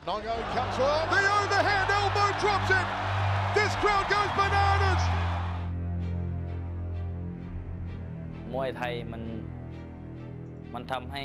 Nong-O comes on, the overhand elbow drops it. This crowd goes bananas. มวยไทยมันทำให้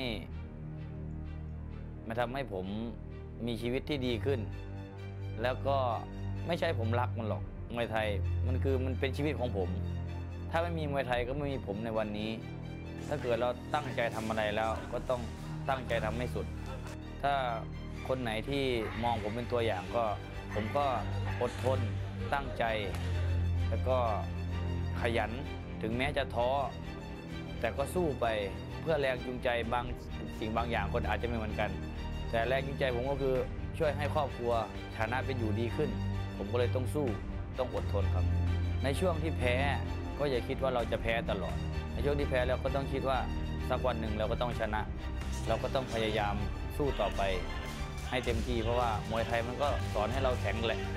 ผมมีชีวิตที่ดีขึ้นแล้วก็ไม่ใช่ผมรักมันหรอกมวยไทยมันเป็นชีวิตของผมถ้าไม่มีมวยไทยก็ไม่มีผมในวันนี้ถ้าเกิดเราตั้งใจทำอะไรแล้วก็ต้องตั้งใจทำให้สุดถ้าคนไหนที่มองผมเป็นตัวอย่างก็ผมก็อดทนตั้งใจแล้วก็ขยันถึงแม้จะท้อแต่ก็สู้ไปเพื่อแรงจูงใจบางสิ่งบางอย่างคนอาจจะไม่เหมือนกันแต่แรงจูงใจผมก็คือช่วยให้ครอบครัวฐานะเป็นอยู่ดีขึ้นผมก็เลยต้องสู้ต้องอดทนครับในช่วงที่แพ้ก็อย่าคิดว่าเราจะแพ้ตลอดในช่วงที่แพ้แล้วก็ต้องคิดว่าสักวันหนึ่งเราก็ต้องชนะเราก็ต้องพยายามสู้ต่อไปให้เต็มที่เพราะว่ามวยไทยมันก็สอนให้เราแข็ง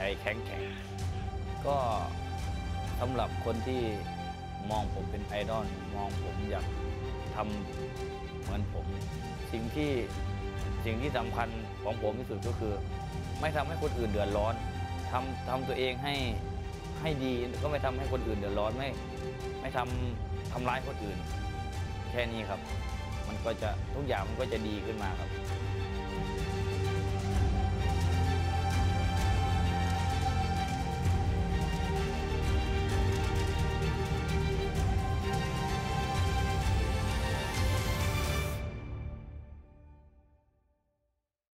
ก็สำหรับคนที่มองผมเป็นไอดอลมองผมอยากทำเหมือนผมสิ่งที่สำคัญของผมที่สุดก็คือไม่ทำให้คนอื่นเดือดร้อนทำตัวเองให้ดีก็ไม่ทำให้คนอื่นเดือดร้อนไม่ทำร้ายคนอื่นแค่นี้ครับมันก็จะทุกอย่างมันก็จะดีขึ้นมาครับ